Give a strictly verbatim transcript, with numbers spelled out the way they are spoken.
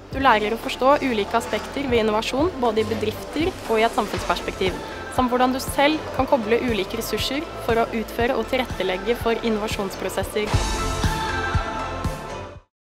Du lærer å forstå ulike aspekter ved innovasjon, både i bedrifter og i et samfunnsperspektiv, samt hvordan du selv kan koble ulike ressurser for å utføre og tilrettelegge for innovasjonsprosesser.